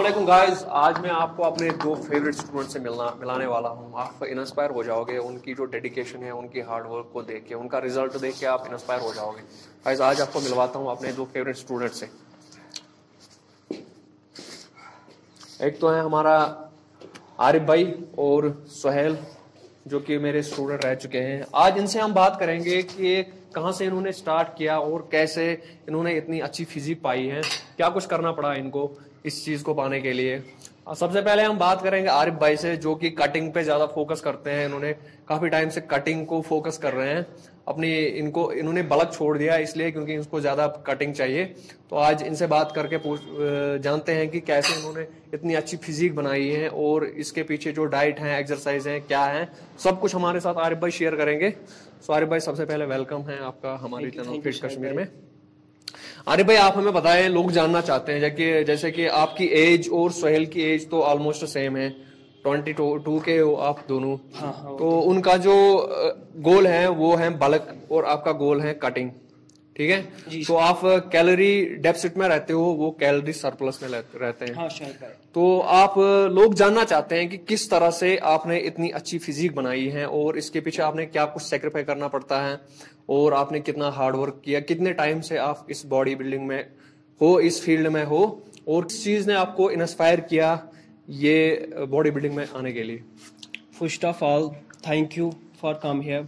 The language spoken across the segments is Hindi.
अस्सलाम गाइस, आज मैं आपको अपने दो फेवरेट स्टूडेंट से मिलाने वाला हूं। आप इंस्पायर हो जाओगे उनकी जो डेडिकेशन है, उनकी हार्ड वर्क को देख के, उनका रिजल्ट देख के आप इंस्पायर हो जाओगे। गाइस आज आपको मिलवाता हूं अपने दो फेवरेट स्टूडेंट से। एक तो है हमारा आरिफ भाई और सुहेल, जो कि मेरे स्टूडेंट रह चुके हैं। आज इनसे हम बात करेंगे कि कहाँ से इन्होंने स्टार्ट किया और कैसे इन्होंने इतनी अच्छी फिजिक पाई है, क्या कुछ करना पड़ा इनको इस चीज को पाने के लिए। सबसे पहले हम बात करेंगे आरिफ भाई से, जो कि कटिंग पे ज्यादा फोकस करते हैं। इन्होंने काफी टाइम से कटिंग को फोकस कर रहे हैं। इन्होंने बल्क छोड़ दिया इसलिए क्योंकि इसको ज्यादा कटिंग चाहिए। तो आज इनसे बात करके जानते हैं कि कैसे इन्होंने इतनी अच्छी फिजिक बनाई है और इसके पीछे जो डाइट है, एक्सरसाइज है, क्या है, सब कुछ हमारे साथ आरिफ भाई शेयर करेंगे। सो आरिफ भाई, सबसे पहले वेलकम है आपका हमारे चैनल फिट कश्मीर में। आरिफ भाई, आप हमें बताएं, लोग जानना चाहते हैं जैसे कि आपकी एज और सुहेल की एज तो ऑलमोस्ट सेम है, 22 के हो आप दोनों। हाँ, तो उनका जो गोल है वो है बल्क और आपका गोल है कटिंग, ठीक है। तो आप कैलोरी डेफिसिट में रहते हो, वो कैलोरी सरप्लस में रहते हैं। हाँ, शायद भाई। तो आप लोग जानना चाहते हैं कि किस तरह से आपने इतनी अच्छी फिजिक बनाई है और इसके पीछे आपने क्या कुछ सेक्रीफाई करना पड़ता है और आपने कितना हार्ड वर्क किया, कितने टाइम से आप इस बॉडी बिल्डिंग में हो, इस फील्ड में हो, और किस चीज ने आपको इंस्पायर किया ये बॉडी बिल्डिंग में आने के लिए। First of all thank you for come here.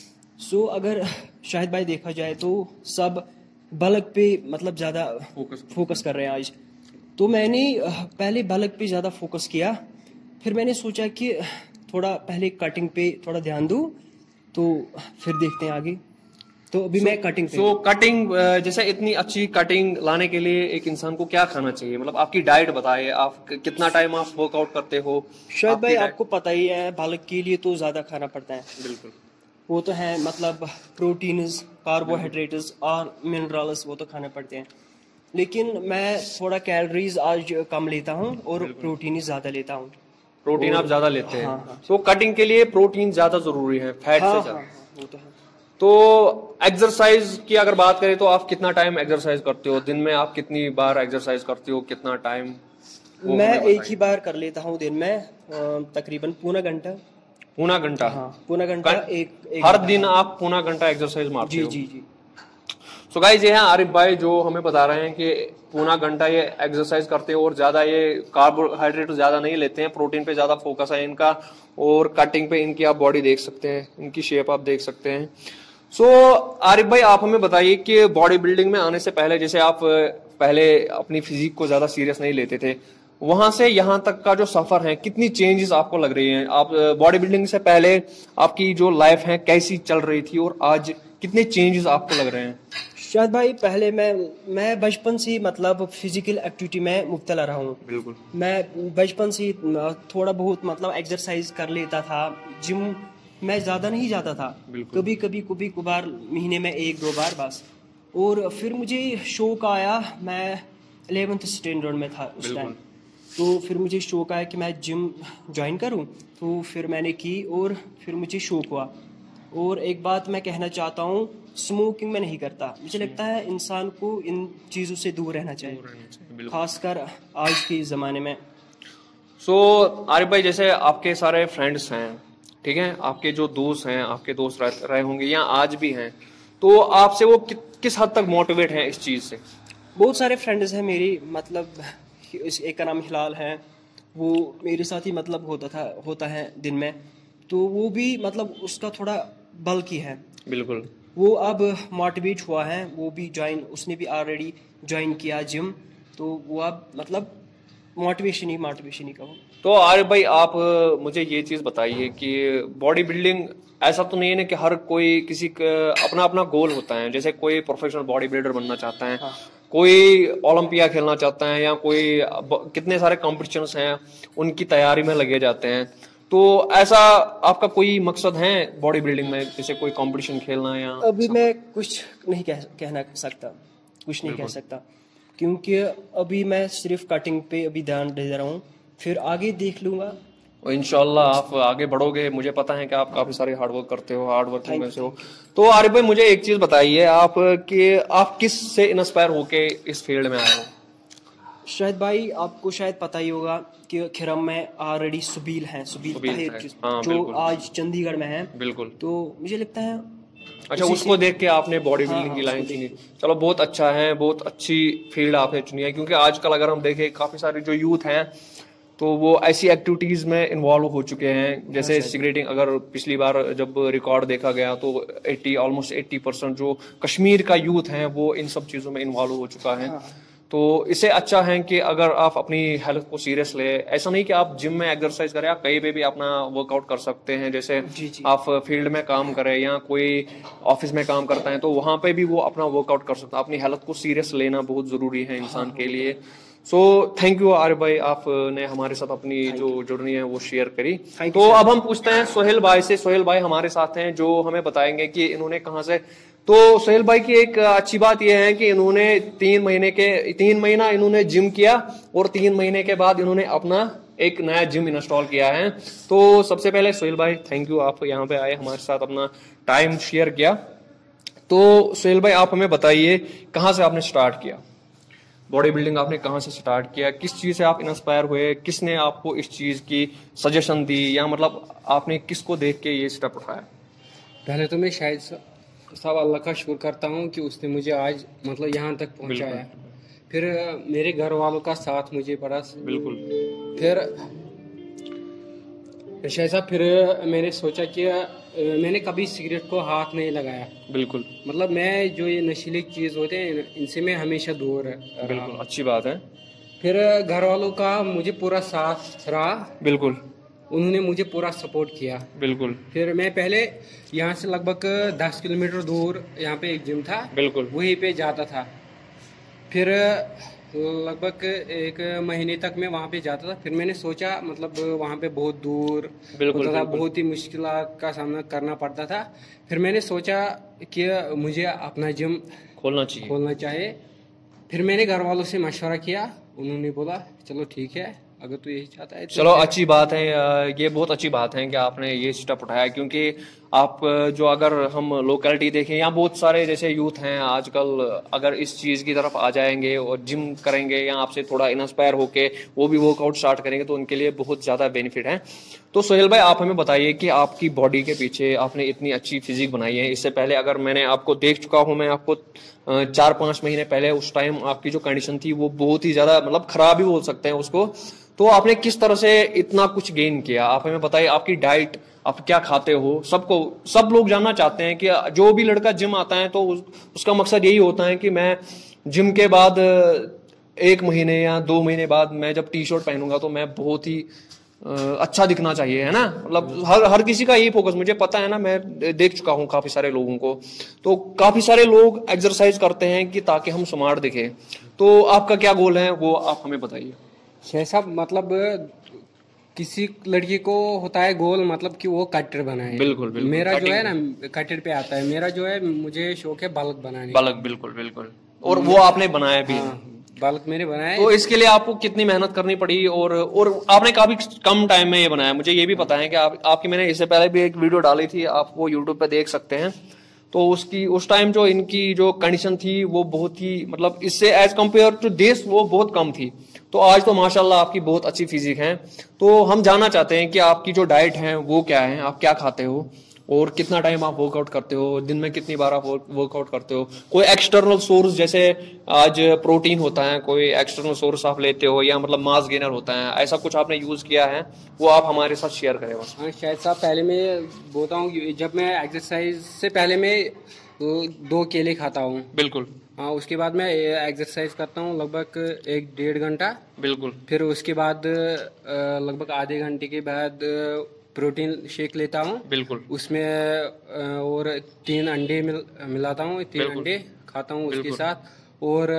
So अगर शाहिद भाई देखा जाए तो सब बल्क पे मतलब ज़्यादा फोकस कर रहे हैं आज। तो मैंने पहले बल्क पे ज़्यादा फोकस किया, फिर मैंने सोचा कि थोड़ा पहले कटिंग पे थोड़ा ध्यान दूँ, तो फिर देखते हैं आगे। तो अभी मैं कटिंग पे। कटिंग जैसे इतनी अच्छी कटिंग लाने के लिए एक इंसान को क्या खाना चाहिए, मतलब आपकी डाइट बताइए, आप कितना टाइम आप वर्कआउट करते हो। शायद भाई आपको पता ही है, बल्क के लिए तो ज़्यादा खाना पड़ता है। बिल्कुल, वो तो है, मतलब प्रोटीन्स, कार्बोहाइड्रेट्स और मिनरल्स वो तो खाने पड़ते हैं। लेकिन मैं थोड़ा कैलोरीज आज कम लेता हूँ और प्रोटीन ज़्यादा लेता हूँ। प्रोटीन आप ज्यादा लेते हैं। हाँ। तो कटिंग के लिए प्रोटीन ज्यादा जरूरी है फैट से ज्यादा। वो तो है। तो एक्सरसाइज की अगर बात करें तो आप कितना टाइम एक्सरसाइज करते हो दिन में, आप कितनी बार एक्सरसाइज करते हो, कितना टाइम? मैं एक ही बार कर लेता हूँ दिन में, तकरीबन पौना घंटा। पौना घंटा? हाँ, पौना घंटा एक हर दिन आप पौना घंटा एक्सरसाइज मारते हो? जी। सो गाइस, ये है आरिफ भाई जो हमें बता रहे हैं कि पौना घंटा ये एक्सरसाइज करते हो और ज्यादा ये कार्बोहाइड्रेट ज्यादा नहीं लेते हैं, प्रोटीन पे ज्यादा फोकस है इनका। और कटिंग पे इनकी आप बॉडी देख सकते हैं, इनकी शेप आप देख सकते हैं। सो आरिफ भाई, आप हमें बताइए कि बॉडी बिल्डिंग में आने से पहले, जैसे आप पहले अपनी फिजिक को ज्यादा सीरियस नहीं लेते थे, वहां से यहाँ तक का जो सफर है, कितनी चेंजेस आपको लग रही हैं? आप बॉडी बिल्डिंग से पहले आपकी जो लाइफ है कैसी चल रही थी और आज कितने चेंजेस आपको लग रहे हैं? शायद भाई, पहले मैं बचपन से मतलब फिजिकल एक्टिविटी में मुब्तला रहा हूँ। बिल्कुल, मैं बचपन से थोड़ा बहुत मतलब एक्सरसाइज कर लेता था। जिम मैं ज़्यादा नहीं जाता था, कभी कभार महीने में 1-2 बार बस। और फिर मुझे शौक आया, मैं 11th स्टैंडर्ड में था उस टाइम। तो फिर मुझे शौक आया कि मैं जिम ज्वाइन करूं, तो फिर मैंने की और फिर मुझे शौक हुआ। और एक बात मैं कहना चाहता हूं, स्मोकिंग में नहीं करता। मुझे लगता है इंसान को इन चीज़ों से दूर रहना चाहिए, खासकर आज के ज़माने में। सो आरिफ भाई, जैसे आपके सारे फ्रेंड्स हैं, ठीक है, आपके जो दोस्त हैं, आपके दोस्त रहे होंगे या आज भी हैं, तो आपसे वो किस हद तक मोटिवेट हैं इस चीज़ से? बहुत सारे फ्रेंड्स हैं मेरी, मतलब एक का नाम हिलाल है, वो मेरे साथ ही मतलब होता है दिन में। तो वो भी मतलब उसका थोड़ा बल्कि है। बिल्कुल, वो अब मोटिवेट हुआ है, वो भी उसने भी ऑलरेडी ज्वाइन किया जिम। तो वो अब मतलब मोटिवेशन ही कहो। तो आरिफ भाई, आप मुझे ये चीज बताइए कि बॉडी बिल्डिंग ऐसा तो नहीं है ना कि हर कोई किसी का अपना अपना गोल होता है। जैसे कोई प्रोफेशनल बॉडी बिल्डर बनना चाहता है, हाँ, कोई ओलंपिया खेलना चाहता है, या कोई कितने सारे कॉम्पिटिशन्स हैं उनकी तैयारी में लगे जाते हैं। तो ऐसा आपका कोई मकसद है बॉडी बिल्डिंग में, जैसे कोई कंपटीशन खेलना? या अभी मैं कुछ नहीं कह सकता, क्योंकि अभी मैं सिर्फ कटिंग पे अभी ध्यान दे रहा हूँ, फिर आगे देख लूंगा। और इंशाल्लाह आप आगे बढ़ोगे, मुझे पता है कि आप काफी सारे हार्डवर्क करते हो, हार्डवर्किंग में से हो। तो आरिफ भाई, मुझे एक चीज बताइए, आप किस से इंस्पायर होके इस फील्ड में आए हो? शायद भाई आपको शायद पता ही होगा कि खिरम में ऑलरेडी सुबील हैं, सुबील ताहिर हाँ, जो आज चंडीगढ़ में हैं। बिल्कुल। तो मुझे लगता है अच्छा, उसको देख के आपने बॉडी बिल्डिंग की लाइन चुनी। चलो बहुत अच्छा है, बहुत अच्छी फील्ड आपने चुनी है, क्योंकि आजकल अगर हम देखें काफी सारे जो यूथ हैं तो वो ऐसी एक्टिविटीज में इन्वॉल्व हो चुके हैं, जैसे सिगरेटिंग। अगर पिछली बार जब रिकॉर्ड देखा गया तो ऑलमोस्ट 80% जो कश्मीर का यूथ है वो इन सब चीजों में इन्वॉल्व हो चुका है। तो इससे अच्छा है कि अगर आप अपनी हेल्थ को सीरियस ले, ऐसा नहीं कि आप जिम में एक्सरसाइज करें, आप कहीं पे भी अपना वर्कआउट कर सकते हैं। जैसे आप फील्ड में काम करें या कोई ऑफिस में काम करता है तो वहां पे भी वो अपना वर्कआउट कर सकता है। अपनी हेल्थ को सीरियस लेना बहुत जरूरी है इंसान के लिए। सो थैंक यू आर भाई, आपने हमारे साथ अपनी जो जर्नी है वो शेयर करी। तो अब हम पूछते हैं सोहेल भाई से। सोहेल भाई हमारे साथ हैं जो हमें बताएंगे कि इन्होंने कहाँ से। तो सोहेल भाई की एक अच्छी बात यह है कि इन्होंने 3 महीना इन्होंने जिम किया और 3 महीने के बाद इन्होंने अपना एक नया जिम इंस्टॉल किया है। तो सबसे पहले सोहेल भाई थैंक यू, आप यहाँ पे आए, हमारे साथ अपना टाइम शेयर किया। तो सोहेल भाई आप हमें बताइए कहाँ से आपने स्टार्ट किया बॉडी बिल्डिंग, आपने कहाँ से स्टार्ट किया, किस चीज से आप इंस्पायर हुए, किसने आपको इस चीज की सजेशन दी, या मतलब आपने किसको देख के ये स्टेप उठाया? पहले तो मैं शायद सब अल्लाह का शुक्र करता हूँ कि उसने मुझे आज मतलब यहाँ तक पहुँचाया। फिर मेरे घर वालों का साथ मुझे बड़ा। बिल्कुल। फिर शायद फिर मैंने सोचा कि मैंने कभी सिगरेट को हाथ नहीं लगाया। बिल्कुल। मतलब मैं जो ये नशीली चीज होते हैं इनसे मैं हमेशा दूर रहा। बिल्कुल, अच्छी बात है। फिर घर वालों का मुझे पूरा साथ रहा। बिल्कुल। उन्होंने मुझे पूरा सपोर्ट किया। बिल्कुल। फिर मैं पहले यहाँ से लगभग 10 किलोमीटर दूर यहाँ पे एक जिम था। बिल्कुल। वहीं पे जाता था। फिर लगभग 1 महीने तक मैं वहाँ पे जाता था। फिर मैंने सोचा मतलब वहाँ पे बहुत दूर होता था, बहुत ही मुश्किल का सामना करना पड़ता था। फिर मैंने सोचा कि मुझे अपना जिम खोलना चाहिए। फिर मैंने घर वालों से मशवरा किया, उन्होंने बोला चलो ठीक है, अगर तू यही चाहता है। चलो अच्छी बात है, ये बहुत अच्छी बात है कि आपने ये स्टेप उठाया, क्योंकि आप जो अगर हम लोकेलिटी देखें यहाँ बहुत सारे जैसे यूथ हैं आजकल, अगर इस चीज़ की तरफ आ जाएंगे और जिम करेंगे या आपसे थोड़ा इंस्पायर होके वो भी वर्कआउट स्टार्ट करेंगे तो उनके लिए बहुत ज़्यादा बेनिफिट है। तो सोहेल भाई आप हमें बताइए कि आपकी बॉडी के पीछे आपने इतनी अच्छी फिजिक बनाई है, इससे पहले अगर मैंने आपको देख चुका हूँ, मैं आपको 4-5 महीने पहले, उस टाइम आपकी जो कंडीशन थी वो बहुत ही ज़्यादा मतलब खराब ही बोल सकते हैं उसको। तो आपने किस तरह से इतना कुछ गेन किया, आप हमें बताइए। आपकी डाइट, आप क्या खाते हो, सब लोग जानना चाहते हैं कि जो भी लड़का जिम आता है तो उसका मकसद यही होता है कि मैं जिम के बाद 1 महीने या 2 महीने बाद मैं जब टी शर्ट पहनूंगा तो मैं बहुत ही अच्छा दिखना चाहिए, है ना। मतलब हर किसी का यही फोकस, मुझे पता है ना, मैं देख चुका हूँ काफी सारे लोगों को। तो काफी सारे लोग एक्सरसाइज करते हैं कि ताकि हम स्मार्ट दिखे। तो आपका क्या गोल है वो आप हमें बताइए। साहब मतलब किसी लड़की को होता है गोल मतलब कि वो कटर बनाए। बिल्कुल। मेरा जो है ना कटर पे आता है, मेरा जो है मुझे शौक है बल्क बनाने। बिल्कुल। और वो आपने बनाया भी। बल्क मैंने बनाया। तो इसके लिए आपको कितनी मेहनत करनी पड़ी और आपने काफी कम टाइम में ये बनाया? मुझे ये भी पता है कि आपकी मैंने इससे पहले भी एक वीडियो डाली थी, आप वो यूट्यूब पे देख सकते हैं। तो उस टाइम जो इनकी जो कंडीशन थी वो बहुत ही मतलब इससे एज कम्पेयर टू दिस वो बहुत कम थी। तो आज तो माशाल्लाह आपकी बहुत अच्छी फिजिक है। तो हम जानना चाहते हैं कि आपकी जो डाइट है वो क्या है, आप क्या खाते हो और कितना टाइम आप वर्कआउट करते हो, दिन में कितनी बार आप वर्कआउट करते हो, कोई एक्सटर्नल सोर्स जैसे आज प्रोटीन होता है, कोई एक्सटर्नल सोर्स आप लेते हो या मतलब मास गेनर होता है, ऐसा कुछ आपने यूज किया है वो आप हमारे साथ शेयर करें बस। हाँ शायद साहब, पहले मैं बोलता हूँ जब मैं एक्सरसाइज से पहले मैं 2 केले खाता हूँ। बिल्कुल। हाँ, उसके बाद मैं एक्सरसाइज करता हूँ लगभग 1-1.5 घंटा। बिल्कुल। फिर उसके बाद लगभग आधे घंटे के बाद प्रोटीन शेक लेता हूँ। बिल्कुल। उसमें और 3 अंडे मिलाता हूँ, 3 अंडे खाता हूँ उसके साथ, और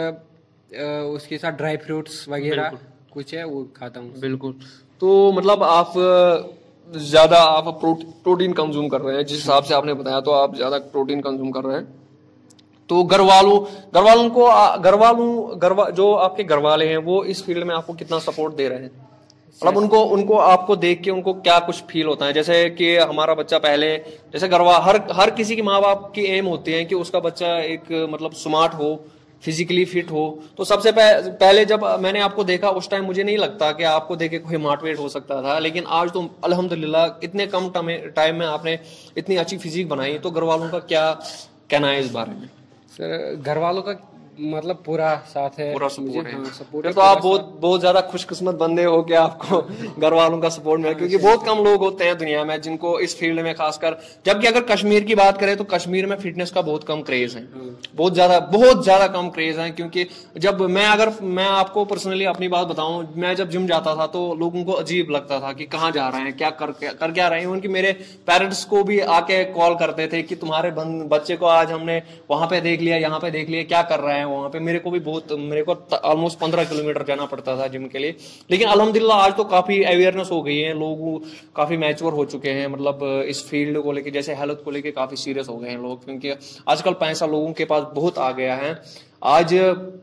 उसके साथ ड्राई फ्रूट्स वगैरह कुछ है वो खाता हूँ। बिल्कुल। तो मतलब आप ज्यादा आप प्रोटीन कंज्यूम कर रहे हैं, जिस हिसाब से आपने बताया तो आप ज्यादा प्रोटीन कंज्यूम कर रहे हैं। तो जो आपके घर वाले हैं वो इस फील्ड में आपको कितना सपोर्ट दे रहे हैं? मतलब उनको आपको देख के उनको क्या कुछ फील होता है, जैसे कि हमारा बच्चा पहले जैसे हर किसी के माँ बाप की एम होती है कि उसका बच्चा एक मतलब स्मार्ट हो, फिजिकली फिट हो। तो सबसे पहले जब मैंने आपको देखा उस टाइम मुझे नहीं लगता कि आपको देख के कोई मोटिवेट हो सकता था, लेकिन आज तो अल्हम्दुलिल्लाह इतने कम टाइम में आपने इतनी अच्छी फिजिक बनाई। तो घर वालों का क्या कहना है इस बारे में? सर घर वालों का मतलब पूरा साथ है, पूरा सपोर्ट है। सपोर्ट फिर तो आप बहुत ज्यादा खुशकिस्मत बंदे हो कि आपको घर वालों का सपोर्ट मिला, क्योंकि बहुत कम लोग होते हैं दुनिया में जिनको इस फील्ड में खासकर, जबकि अगर कश्मीर की बात करें तो कश्मीर में फिटनेस का बहुत कम क्रेज है, बहुत ज्यादा कम क्रेज है। क्योंकि जब मैं आपको पर्सनली अपनी बात बताऊं, मैं जब जिम जाता था तो लोगों को अजीब लगता था कि कहाँ जा रहे हैं, क्या कर क्या रहे हैं। उनकी मेरे पेरेंट्स को भी आके कॉल करते थे कि तुम्हारे बच्चे को आज हमने वहां पे देख लिया, यहाँ पे देख लिया, क्या कर रहे हैं वहां पे। मेरे को ऑलमोस्ट 15 किलोमीटर जाना पड़ता था जिम के लिए। लेकिन अल्हम्दुलिल्लाह आज तो काफी अवेयरनेस हो गई है, लोग काफी मैच्योर हो चुके हैं, मतलब इस फील्ड को लेके, जैसे हेल्थ को लेके काफी सीरियस हो गए हैं लोग, क्योंकि आजकल पैसा लोगों के पास बहुत आ गया है। आज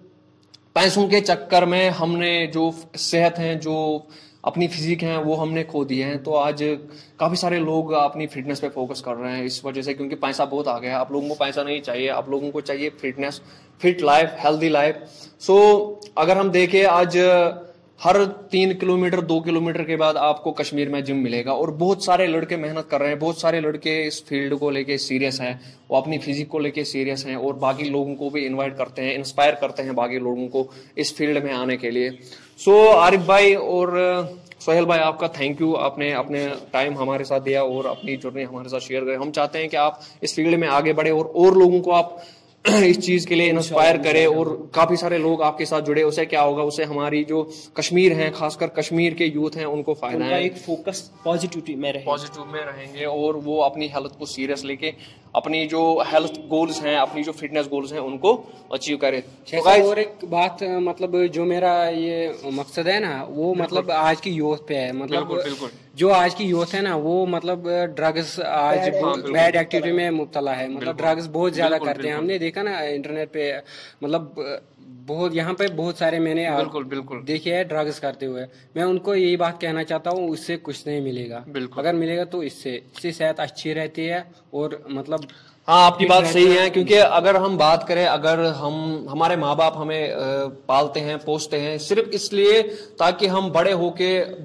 पैसों के चक्कर में हमने जो सेहत है, जो अपनी फिजिक है, वो हमने खो दिए हैं। तो आज काफी सारे लोग अपनी फिटनेस पे फोकस कर रहे हैं इस वजह से, क्योंकि पैसा बहुत आ गया है। आप लोगों को पैसा नहीं चाहिए, आप लोगों को चाहिए fitness, fit life, healthy life. So अगर हम देखें आज हर 3 किलोमीटर 2 किलोमीटर के बाद आपको कश्मीर में जिम मिलेगा, और बहुत सारे लड़के मेहनत कर रहे हैं, बहुत सारे लड़के इस फील्ड को लेके सीरियस हैं, वो अपनी फिजिक को लेके सीरियस हैं, और बाकी लोगों को भी इनवाइट करते हैं, इंस्पायर करते हैं बाकी लोगों को इस फील्ड में आने के लिए। सो आरिफ भाई और सोहेल भाई, आपका थैंक यू, आपने अपने टाइम हमारे साथ दिया और अपनी जर्नी हमारे साथ शेयर करें। हम चाहते हैं कि आप इस फील्ड में आगे बढ़े और लोगों को आप इस चीज के लिए इंस्पायर करे, और काफी सारे लोग आपके साथ जुड़े। उससे क्या होगा, उससे हमारी जो कश्मीर है, खासकर कश्मीर के यूथ हैं, उनको फायदा है, एक फोकस पॉजिटिव में रहेंगे, और वो अपनी हेल्थ को सीरियस लेके अपनी जो हेल्थ गोल्स हैं, अपनी जो फिटनेस गोल्स हैं, उनको अचीव करे। तो और एक बात, मतलब जो मेरा ये मकसद है ना, वो मतलब आज की यूथ पे है। मतलब जो आज की यूथ है ना, वो मतलब ड्रग्स, आज बैड एक्टिविटी में मुब्तला है, मतलब ड्रग्स बहुत ज्यादा करते हैं। हमने देखा ना इंटरनेट पे, मतलब बहुत यहाँ पे बहुत सारे मैंने बिल्कुल देखे है ड्रग्स करते हुए। मैं उनको यही बात कहना चाहता हूँ, उससे कुछ नहीं मिलेगा। अगर मिलेगा तो इससे सेहत अच्छी रहती है, और मतलब हाँ, आपकी बात सही है। क्योंकि अगर हम बात करें, अगर हमारे माँ बाप हमें पालते हैं, पोसते हैं सिर्फ इसलिए ताकि हम बड़े होके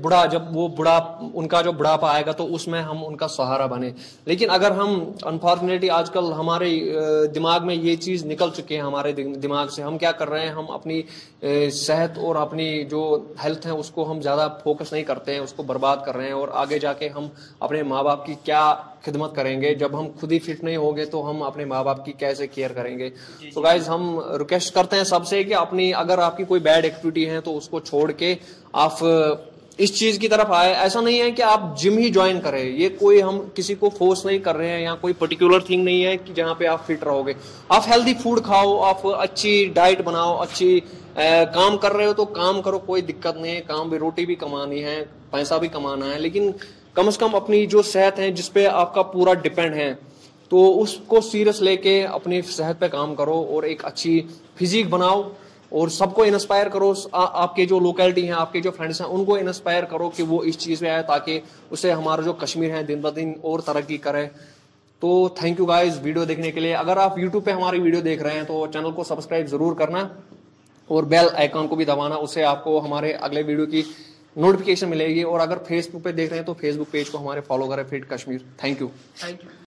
उनका जो बुढ़ापा आएगा तो उसमें हम उनका सहारा बने। लेकिन अगर हम अनफॉर्चुनेटली आजकल हमारे दिमाग में ये चीज निकल चुकी है, हमारे दिमाग से हम क्या कर रहे हैं, हम अपनी सेहत और अपनी जो हेल्थ है उसको हम ज्यादा फोकस नहीं करते हैं, उसको बर्बाद कर रहे हैं। और आगे जाके हम अपने माँ बाप की क्या खिदमत करेंगे, जब हम खुद ही फिट नहीं होंगे तो हम अपने माँ बाप की कैसे केयर करेंगे। तो गाइज हम रिक्वेस्ट करते हैं सबसे कि अगर आपकी कोई बैड एक्टिविटी है तो उसको छोड़ के आप इस चीज की तरफ आए। ऐसा नहीं है कि आप जिम ही ज्वाइन करें, ये कोई हम किसी को फोर्स नहीं कर रहे हैं, या कोई पर्टिकुलर थिंग नहीं है कि जहाँ पे आप फिट रहोगे। आप हेल्दी फूड खाओ, आप अच्छी डाइट बनाओ, अच्छी काम कर रहे हो तो काम करो, कोई दिक्कत नहीं है। काम भी, रोटी भी कमानी है, पैसा भी कमाना है, लेकिन कम से कम अपनी जो सेहत है जिसपे आपका पूरा डिपेंड है, तो उसको सीरियस लेके अपनी सेहत पे काम करो और एक अच्छी फिजिक बनाओ, और सबको इंस्पायर करो। आपके जो लोकेलिटी हैं, आपके जो फ्रेंड्स हैं, उनको इंस्पायर करो कि वो इस चीज पे आए, ताकि उससे हमारा जो कश्मीर है दिन ब दिन और तरक्की करे। तो थैंक यू गाइस वीडियो देखने के लिए। अगर आप यूट्यूब पे हमारी वीडियो देख रहे हैं तो चैनल को सब्सक्राइब जरूर करना, और बेल आइकॉन को भी दबाना, उससे आपको हमारे अगले वीडियो की नोटिफिकेशन मिलेगी। और अगर फेसबुक पे देख रहे हैं तो फेसबुक पेज को हमारे फॉलो करें, फिट कश्मीर। Thank you.